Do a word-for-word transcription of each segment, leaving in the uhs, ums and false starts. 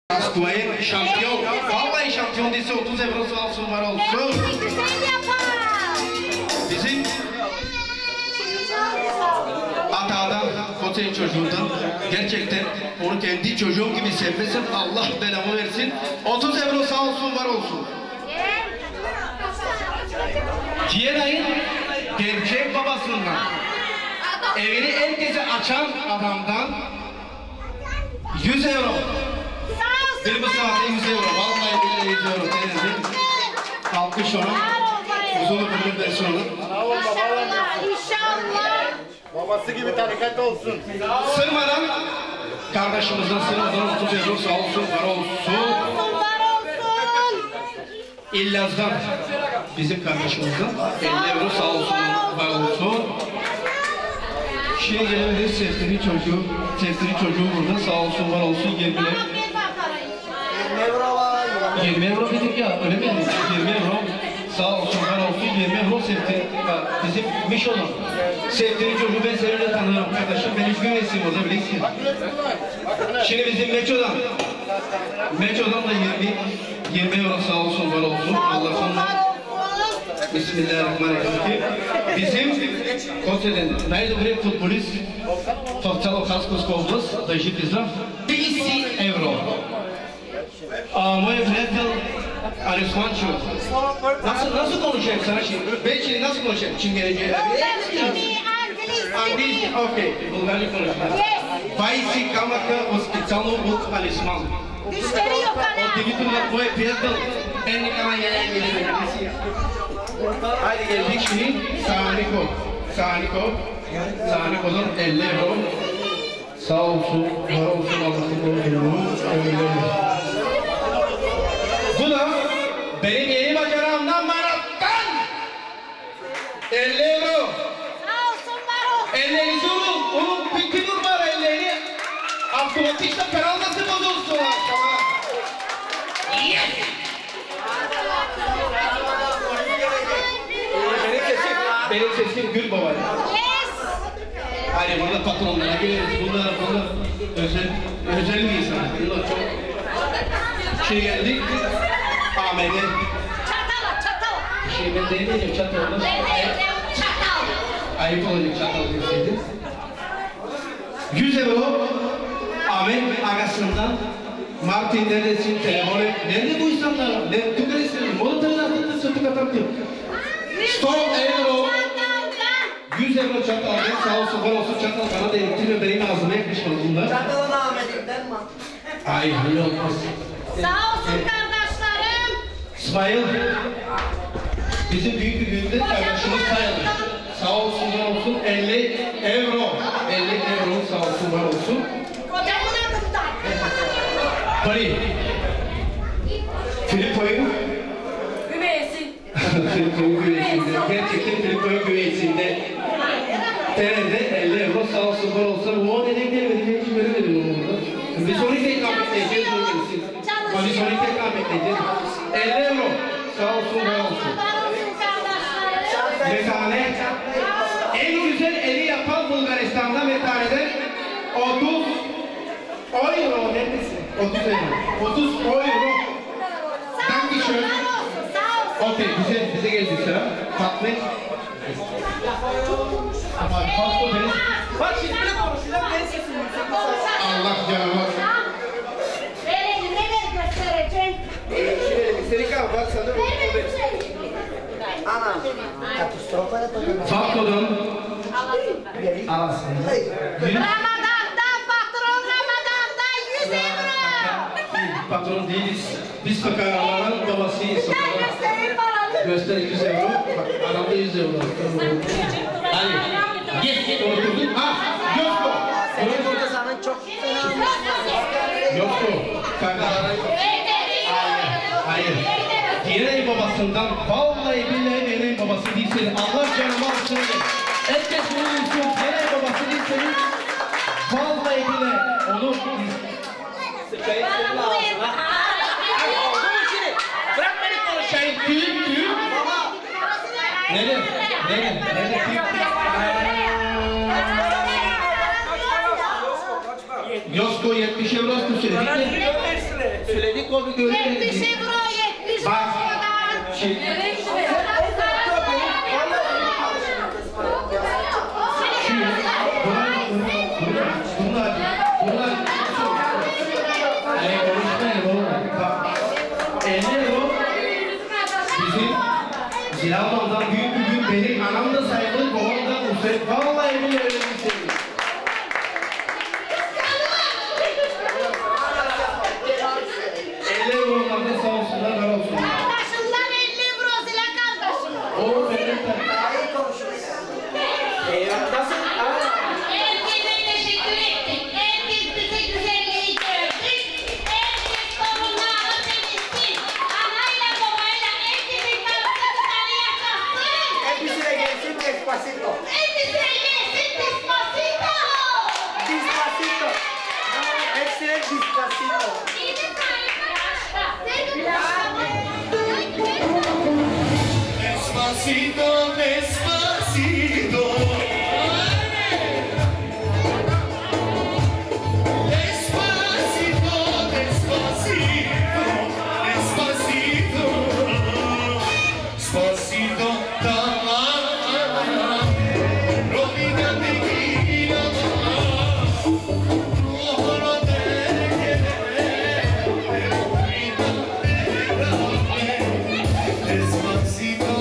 Askuay'ın şampiyon, vallahi şampiyon değilse otuz eurosu alsın var olsun. Bizim atadan, Koç'un çocuğundan gerçekten onu kendi çocuğum gibi sevmesin, Allah belamı versin. otuz euro sağ olsun var olsun. Diğer ayın gerçek babasından, evini herkese açan adamdan yüz euro. Bir bu saatte yüz euro, vallahi billahi yüz euro. Denizli, alkış ona, uzun ömürlü versiyonu. İnşallah, inşallah. Babası gibi tarikat olsun. Sırmadan, kardeşimizden sırmadan otuz euro sağ olsun, var olsun. Olsun, var olsun. İllaz'dan, bizim kardeşimizden elli euro sağ olsun, var olsun. Şimdi gelebilir Sefter'in çocuğu, Sefter'in çocuğu burada sağ olsun, var olsun, yirmi euro. yirmi euro dedik ya, öyle mi? yirmi euro sağ olsun, var olsun, yirmi euro Sefter. Bizim Mişo'dan. Sefter'in çocuğu ben seninle tanırım kardeşim, ben hiç güvensiyim orada bilirsin. Şimdi bizim Meço'dan. Meço'dan da yirmi, yirmi euro sağ olsun, var olsun. Allah sonuna. Bismillahirrahmanirrahim. Bizim Koç'un najdobry futbolist w Całokowskiej область, дойдет из нас тридцать евро. А мой приятель Арисманчо, nasıl nasıl konuşayım sana şimdi? Ben şimdi nasıl konuşayım? Çingenece. Английский, окей, Bulgarca konuşayım. Вайси камака специално от Алисман. От името на мой приятел Енникана Яян. Haydi geldik şimdi Saniko. Saniko. Saniko'dan elli euro. Sağ olsun, var olsun Allah'ın bu da benim yeni maceramdan Marat'tan elli euro. Sağ olsun, var olsun. Ellerinizi vurun. Onun peki var ellerini. Avtomatikte peralması bozulsun akşama. Yes! Benim sesim, benim sesim Gül Baba. Yes. Hani burada patronlara geliriz. Bunlar, bunlar özel, özel bir insan. Bunlar çok şey geldik. Ahmet'e. Çatala, çatala. Şey ben değmeyeceğim çatal. Ne diyeceğim? Çatal. Ayıp olacak çatal deseydin. yüz euro Ahmet agasından Martin neredesin telefonu? Nerede bu insanlar? Ne tükürürsün? Molotayın altında sırtı kapattım. sto euro yüz euro çatal. Sağ olsun var olsun çatal bana da elektriği benim ağzıma yakışmadı bunlar. Çatalın Ahmet'inden mi? Ay öyle olmaz. Sağ olsun kardeşlerim. İsmail bizim büyük bir günde kardeşimiz sayılır. Sağ olsun var olsun elli euro. elli euro sağ olsun var olsun. Kocamın adımdan. Bari. Filippo'yun Üveyesi. Filippo'yun güveyesinde. Gerçekten Filippo'yun güveyesinde. T R'de elli euro sağ olsun var olsun. O neden gelmedi? Ben hiç göremedim onu burada. Bir sonraki tekrar bekleyeceğiz. Bir sonraki tekrar bekleyeceğiz. elli euro sağ olsun var olsun. Var olsun kardeşlerim. Metane. En güzel eli yapan Bulgaristan'da metaneden otuz euro neredesin? otuz euro. otuz euro. Dankeschön. Okey, bize, bize geldi sıra. Fatma. Ama Fatma benim. Bak şimdi bile konuşuyor, benim sesim yüksek. Allah canıma. Verin, neler göstereceğim? Senin kan bak sana bu Anam. Katastrofa yapacağım. Fatma'dan alasın. Ramazan'da patron Ramazan'da yüz euro. Patron değiliz. Biz fakirlerin babasıyız. Sen gösterin paranı. Göster yüz euro. Bak adamda yüz euro. Hadi. Git git oturdun. Ha, Yosko. Senin burada sana çok fena. Yosko. Kardeşler. Hayır. Diğer ev babasından vallahi billahi diğer ev babası değil senin. Allah canımı alsın. Herkes bunu istiyor. Diğer ev babası değil senin. Vallahi billahi. Onu Çayı senin ağzına. Oldu mu şimdi? Bırak beni konuş. şey tüyüm tüyüm. Nerede? Nerede? Nerede tüyüm? Yosko yetmiş euro söyledik mi? söyledik onu gördük. yetmiş euro, yetmiş Bak. eurodan. Şimdi bunlar, bunlar, hani konuşmayın oğlum. Bak, elli euro bizim Zilabon'dan büyük bir gün benim anam da sayılır, babam da Nusret. Vallahi billahi öyle bir şey. elli euro onlarda sağ olsunlar, var olsunlar. Kardeşinden elli euro zile kardeşim. O benim tabii. Nasıl? Herkese teşekkür ettik. Herkes bize güzelliği gördük. Herkes torunlarını temizsin. Anayla babayla herkesin karşısını yaşasın. Hepsine gelsin despacito. Hepsine gelsin despacito. Despacito. Hepsine despacito. Yedi tane yaşta. Senin yaşta. Despacito, despacito. Despacito, despacito, despacito. Despacito, dama. Rodina tequila, ruhunu Despacito,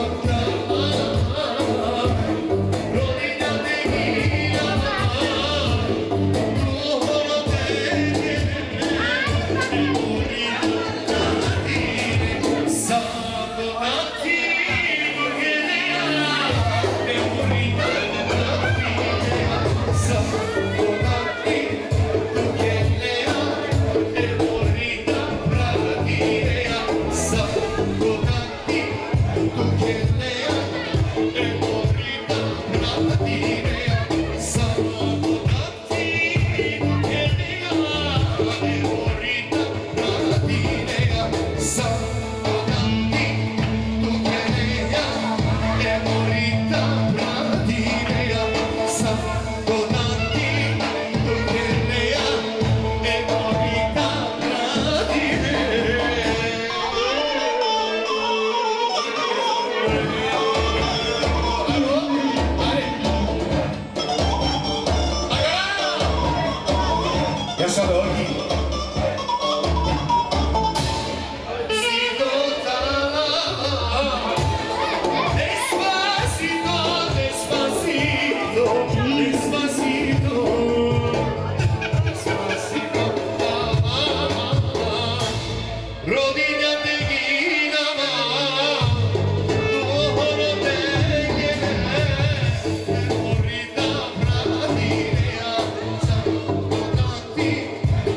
Yaşadı orki. Despacito, despacito, despacito, despacito, rodilla tequila, ojos tequila, morrita pratinea, santi.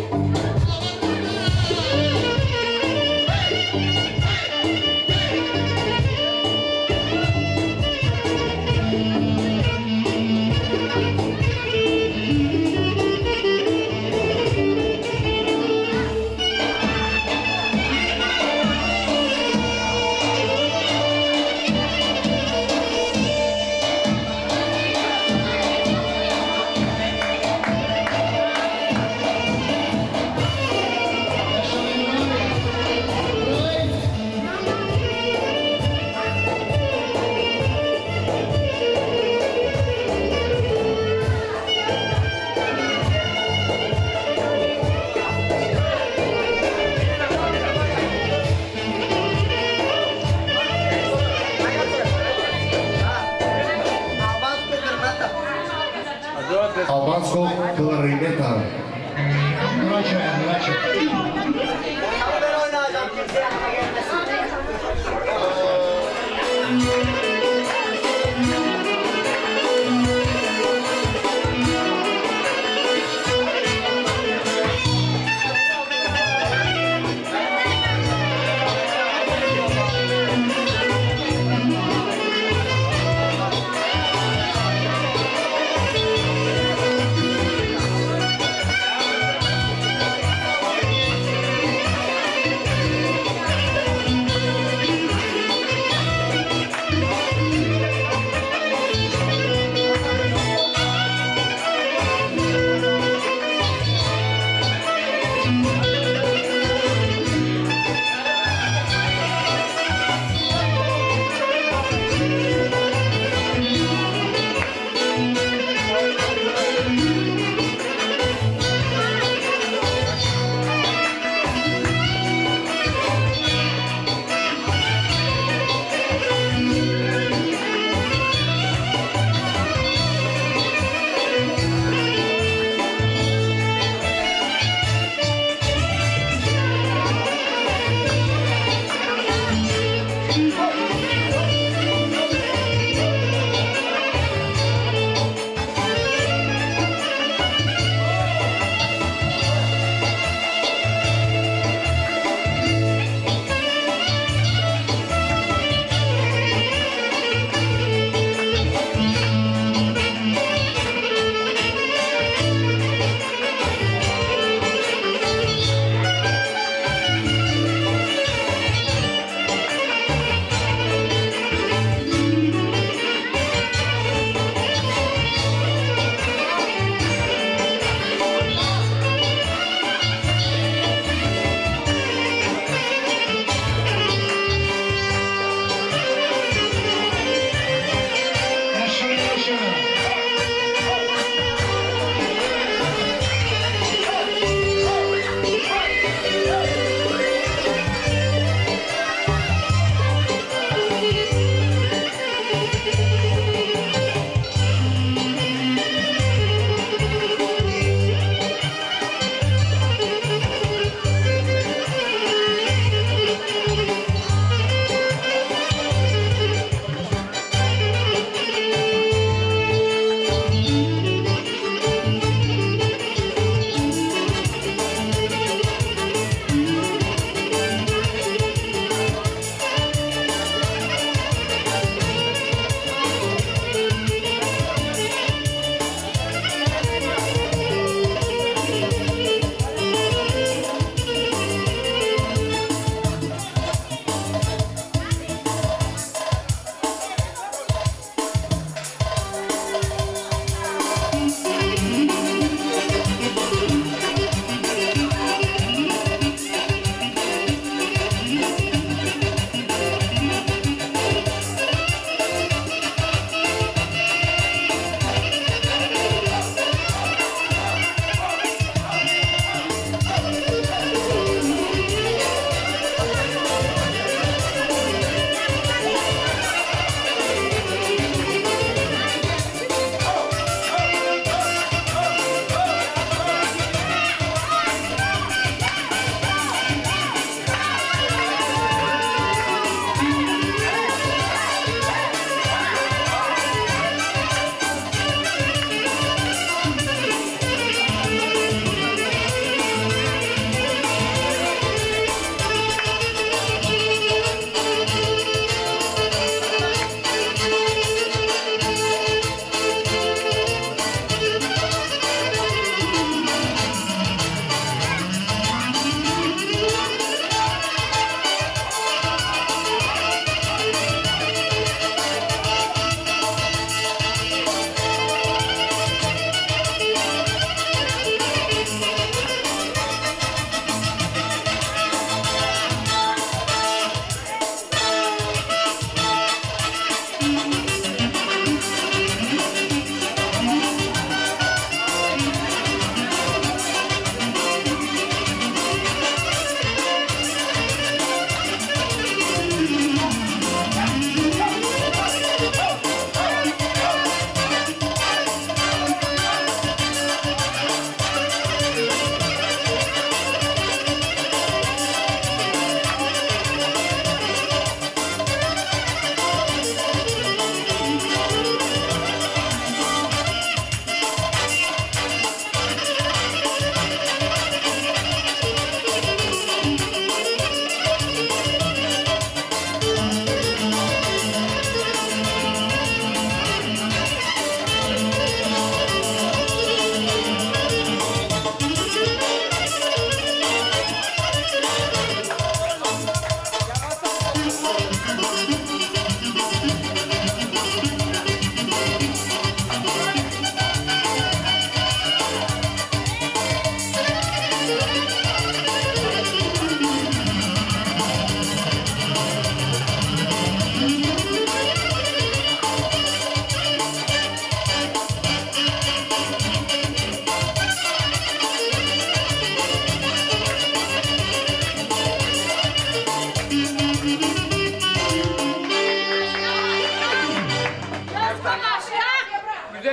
Albansko clarineta. Muratçı, Muratçı. Ben oynayacağım. Kimse yanıma gelmesin. Despacito,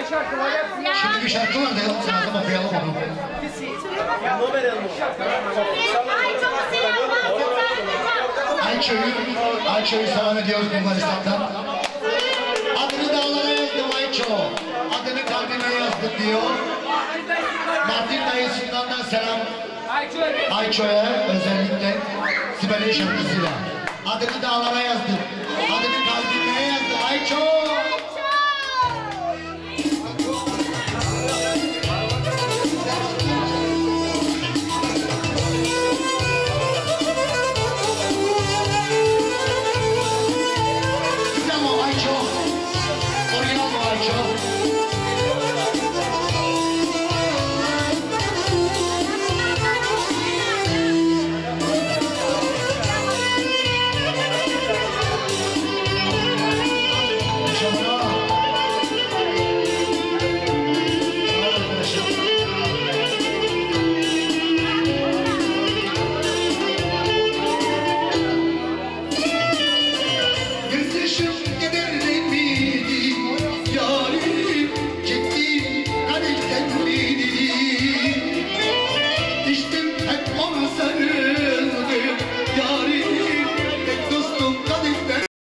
Şimdi bir şarkı var da yok. Sana okuyalım onu. Ay çok selam var. Ayça'yı, Ayça'yı selam ediyoruz Bulgaristan'dan. Adını dağlara yazdım Ayço. Adını kalbime yazdık diyor. Martin dayısından da selam. Ayço'ya özellikle Sibel'in şarkısıyla. Adını dağlara yazdım. Adını kalbime yazdım Ayço.